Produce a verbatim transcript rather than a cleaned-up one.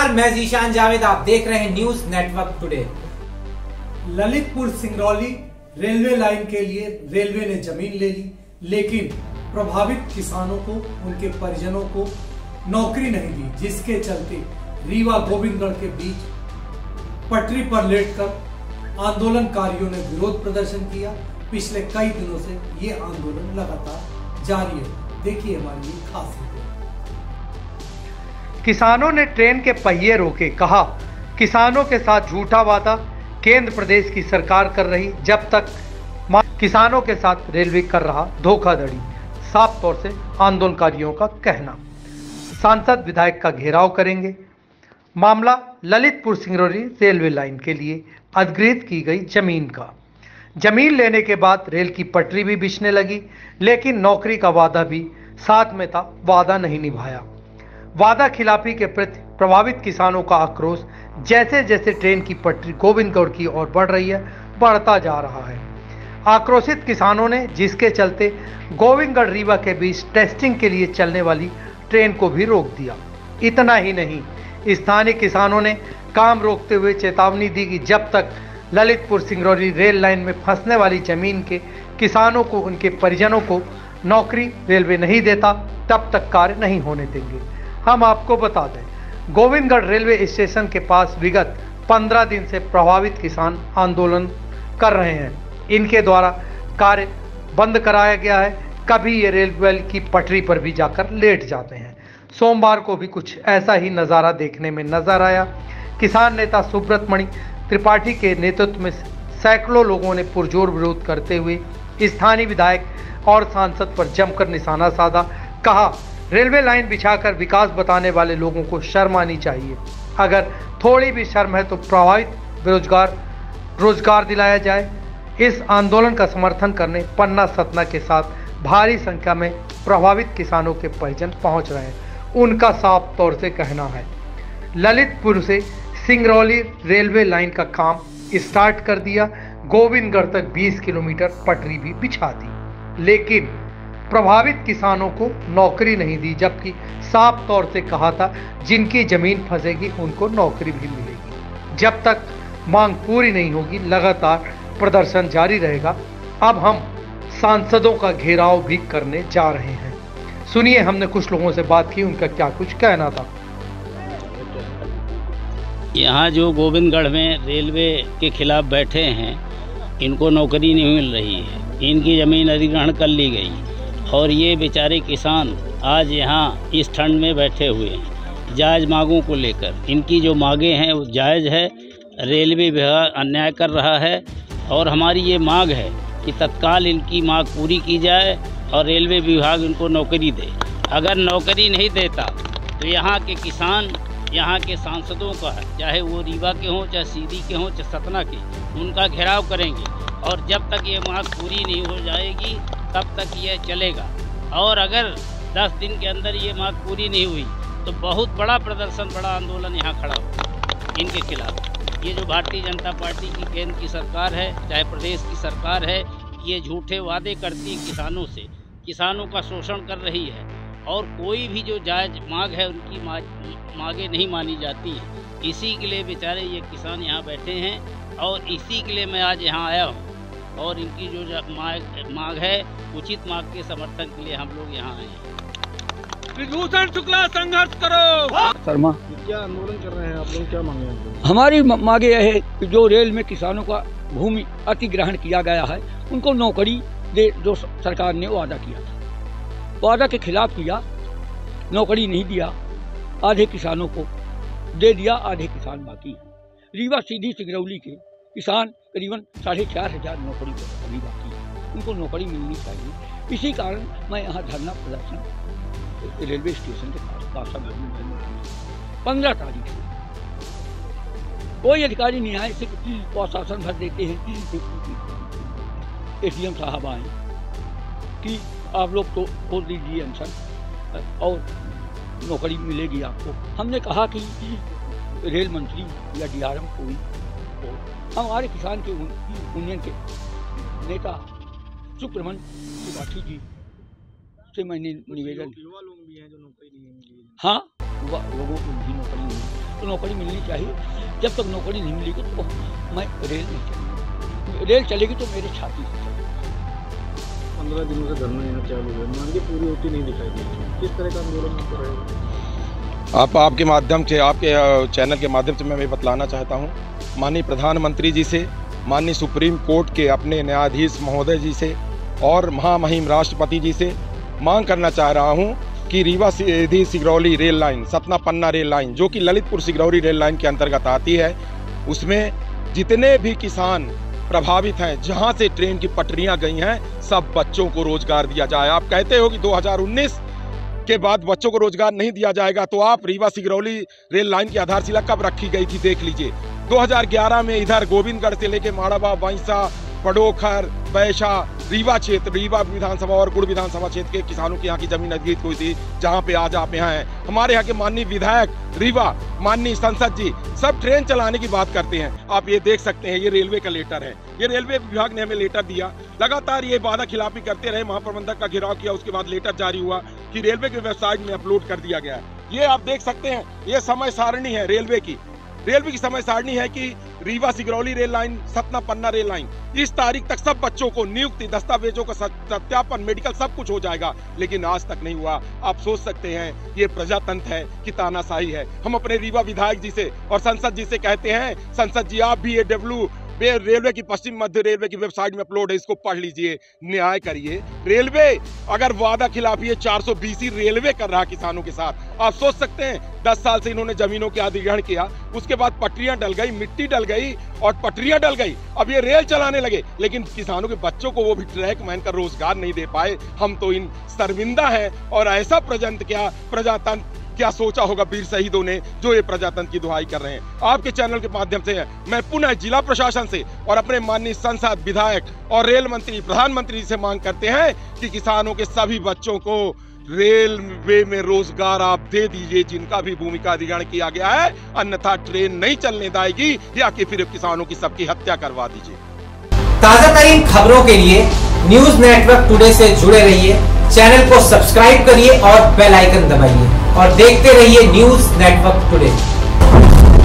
नमस्कार, मैं जीशान जावेद, आप देख रहे हैं news network today. Lalitpur Singrauli railway line के लिए रेलवे ने जमीन ले ली, लेकिन प्रभावित किसानों को, उनके परिजनों को नौकरी नहीं दी, जिसके चलते रीवा गोविंदगढ़ के बीच पटरी पर लेटकर आंदोलनकारियों ने विरोध प्रदर्शन किया। पिछले कई दिनों से ये आंदोलन लगातार जारी है। देखिए हमारी ये खास रिपोर्ट। किसानों ने ट्रेन के पहिए रोके, कहा किसानों के साथ झूठा वादा केंद्र प्रदेश की सरकार कर रही, जब तक किसानों के साथ रेलवे कर रहा धोखाधड़ी, साफ तौर से आंदोलनकारियों का कहना। सांसद विधायक का घेराव करेंगे। मामला ललितपुर सिंगरौली रेलवे लाइन के लिए अधिग्रहित की गई जमीन का। जमीन लेने के बाद रेल की पटरी भी बिछने लगी, लेकिन नौकरी का वादा भी साथ में था, वादा नहीं निभाया। वादा खिलाफी के प्रति प्रभावित किसानों का आक्रोश जैसे जैसे ट्रेन की पटरी गोविंदगढ़ की ओर बढ़ रही है, बढ़ता जा रहा है। आक्रोशित किसानों ने, जिसके चलते गोविंदगढ़ रीवा के बीच टेस्टिंग के लिए चलने वाली ट्रेन को भी रोक दिया। इतना ही नहीं, स्थानीय किसानों ने काम रोकते हुए चेतावनी दी कि जब तक ललितपुर सिंगरौली रेल लाइन में फंसने वाली जमीन के किसानों को, उनके परिजनों को नौकरी रेलवे नहीं देता, तब तक कार्य नहीं होने देंगे। हम आपको बता दें, गोविंदगढ़ रेलवे स्टेशन के पास विगत पंद्रह दिन से प्रभावित किसान आंदोलन कर रहे हैं। इनके द्वारा कार्य बंद कराया गया है। कभी ये रेलवे की पटरी पर भी जाकर लेट जाते हैं। सोमवार को भी कुछ ऐसा ही नज़ारा देखने में नजर आया। किसान नेता सुब्रत मणि त्रिपाठी के नेतृत्व में सैकड़ों लोगों ने पुरजोर विरोध करते हुए स्थानीय विधायक और सांसद पर जमकर निशाना साधा। कहा, रेलवे लाइन बिछाकर विकास बताने वाले लोगों को शर्म आनी चाहिए। अगर थोड़ी भी शर्म है तो प्रभावित बेरोजगार रोजगार दिलाया जाए। इस आंदोलन का समर्थन करने पन्ना सतना के साथ भारी संख्या में प्रभावित किसानों के परिजन पहुंच रहे हैं। उनका साफ तौर से कहना है, ललितपुर से सिंगरौली रेलवे लाइन का काम स्टार्ट कर दिया, गोविंदगढ़ तक बीस किलोमीटर पटरी भी बिछा दी, लेकिन प्रभावित किसानों को नौकरी नहीं दी, जबकि साफ तौर से कहा था जिनकी जमीन फंसेगी उनको नौकरी भी मिलेगी। जब तक मांग पूरी नहीं होगी, लगातार प्रदर्शन जारी रहेगा। अब हम सांसदों का घेराव भी करने जा रहे हैं। सुनिए, हमने कुछ लोगों से बात की, उनका क्या कुछ कहना था। यहाँ जो गोविंदगढ़ में रेलवे के खिलाफ बैठे हैं, इनको नौकरी नहीं मिल रही है, इनकी ज़मीन अधिग्रहण कर ली गई और ये बेचारे किसान आज यहाँ इस ठंड में बैठे हुए हैं जायज़ मांगों को लेकर। इनकी जो मांगें हैं वो जायज़ है, रेलवे विभाग अन्याय कर रहा है और हमारी ये मांग है कि तत्काल इनकी मांग पूरी की जाए और रेलवे विभाग इनको नौकरी दे। अगर नौकरी नहीं देता तो यहाँ के किसान, यहाँ के सांसदों का, चाहे वो रीवा के हों, चाहे सीधी के हों, चाहे सतना के, उनका घेराव करेंगे और जब तक ये मांग पूरी नहीं हो जाएगी तब तक ये चलेगा। और अगर दस दिन के अंदर ये मांग पूरी नहीं हुई तो बहुत बड़ा प्रदर्शन, बड़ा आंदोलन यहाँ खड़ा होगा इनके खिलाफ। ये जो भारतीय जनता पार्टी की केंद्र की सरकार है, चाहे प्रदेश की सरकार है, ये झूठे वादे करती है किसानों से, किसानों का शोषण कर रही है और कोई भी जो जायज़ मांग है उनकी मांगे नहीं मानी जाती है। इसी के लिए बेचारे ये किसान यहाँ बैठे हैं और इसी के लिए मैं आज यहाँ आया हूँ और इनकी जो मांग मांग है, उचित मांग के समर्थन के लिए हम लोग यहाँ आए हैं। विभूषण शुक्ला, संघर्ष करो। शर्मा, क्या आंदोलन कर रहे हैं आप लोग, क्या मांगे हैं? हमारी मांगे यह है कि जो रेल में किसानों का भूमि अतिग्रहण किया गया है, उनको नौकरी दे, जो सरकार ने वादा किया था, वादा के खिलाफ किया, नौकरी नहीं दिया। आधे किसानों को दे दिया, आधे किसान बाकी हैं। रीवा सीधी सिंगरौली के किसान करीबन साढ़े चार हजार नौकरी अभी बाकी है, उनको नौकरी मिलनी चाहिए। इसी कारण मैं यहाँ धरना प्रदर्शन रेलवे स्टेशन के पास बासा पंद्रह तारीख से कोई अधिकारी नहीं आए, सिर्फ प्रशासन भर देते हैं। एसडीएम साहब आए कि आप लोग तो खोल दीजिए अनशन और नौकरी मिलेगी आपको। हमने कहा कि रेल मंत्री या डीआरएम कोई हो, हमारे किसान के यूनियन के नेता सुब्रमण्य त्रिपाठी जी से मैंने निवेदन, युवा लोग भी हैं जो नौकरी नहीं मिली, हाँ लोगों को भी नौकरी नहीं, तो नौकरी मिलनी चाहिए। जब तक नौकरी नहीं मिलेगी तो मैं रेल नहीं चलूँगा। रेल चलेगी तो मेरे छाती से चलेगी। पंद्रह दिनों से धरना यहाँ चालू है, मांगे पूरी होती नहीं दिखाई दे रही, किस तरह का आंदोलन कर रहे हो? आप आपके माध्यम से, आपके चैनल के माध्यम से मैं भी बतलाना चाहता हूँ माननीय प्रधानमंत्री जी से, माननीय सुप्रीम कोर्ट के अपने न्यायाधीश महोदय जी से और महामहिम राष्ट्रपति जी से मांग करना चाह रहा हूँ कि Rewa Sidhi Singrauli rail line, Satna Panna rail line, जो कि ललितपुर सिगरौली रेल लाइन के अंतर्गत आती है, उसमें जितने भी किसान प्रभावित हैं, जहां से ट्रेन की पटरियां गई हैं, सब बच्चों को रोजगार दिया जाए। आप कहते हो कि दो हज़ार उन्नीस के बाद बच्चों को रोजगार नहीं दिया जाएगा, तो आप रीवा सिगरौली रेल लाइन की आधारशिला कब रखी गई थी देख लीजिए। दो हज़ार ग्यारह में इधर गोविंदगढ़ से लेके माड़ाबा, बैंसा, पडोखर, बैशा, रीवा क्षेत्र, रीवा विधानसभा और गुड़ विधानसभा क्षेत्र के किसानों की यहाँ की जमीन अधिग्रहित हुई थी, जहाँ पे आज आप यहाँ हैं। हमारे यहाँ के माननीय विधायक रीवा, माननीय सांसद जी सब ट्रेन चलाने की बात करते हैं। आप ये देख सकते हैं, ये रेलवे का लेटर है, ये रेलवे विभाग ने हमें लेटर दिया। लगातार ये वादा खिलाफी करते रहे, महाप्रबंधक का घेराव किया, उसके बाद लेटर जारी हुआ कि रेलवे की वेबसाइट में अपलोड कर दिया गया है। ये आप देख सकते हैं, ये समय सारणी है रेलवे की। रेलवे की समय सारणी है कि Rewa Singrauli rail line, Satna Panna rail line, इस तारीख तक सब बच्चों को नियुक्ति, दस्तावेजों का सत्यापन, मेडिकल सब कुछ हो जाएगा, लेकिन आज तक नहीं हुआ। आप सोच सकते हैं ये प्रजातंत्र है कि तानाशाही है। हम अपने रीवा विधायक जी से और संसद जी से कहते हैं, संसद जी आप भी ये डब्ल्यू रेलवे की पश्चिम मध्य रेलवे की वेबसाइट में अपलोड है, इसको पढ़ लीजिए, न्याय करिए। रेलवे अगर वादा खिलाफी है चार सौ बीस रेलवे कर रहा किसानों के साथ। आप सोच सकते हैं दस साल से इन्होंने जमीनों के अधिग्रहण किया, उसके बाद पटरियां डल गई, मिट्टी डल गई और पटरियां डल गई, अब ये रेल चलाने लगे, लेकिन किसानों के बच्चों को वो भी ट्रैक मैन का रोजगार नहीं दे पाए। हम तो इन शर्मिंदा हैं। और ऐसा प्रजंत्र क्या प्रजातंत्र क्या सोचा होगा वीर शहीदों ने, जो ये प्रजातंत्र की दुहाई कर रहे हैं। आपके चैनल के माध्यम से मैं पुनः जिला प्रशासन से और अपने माननीय सांसद, विधायक और रेल मंत्री, प्रधानमंत्री से मांग करते हैं कि किसानों के सभी बच्चों को रेलवे में रोजगार आप दे दीजिए, जिनका भी भूमिका अधिग्रहण किया गया है, अन्यथा ट्रेन नहीं चलने देगी या कि फिर किसानों की सबकी हत्या करवा दीजिए। ताजा तरीन खबरों के लिए न्यूज नेटवर्क टुडे से जुड़े रहिए, चैनल को सब्सक्राइब करिए और बेल आइकन दबाइए और देखते रहिए न्यूज नेटवर्क टुडे।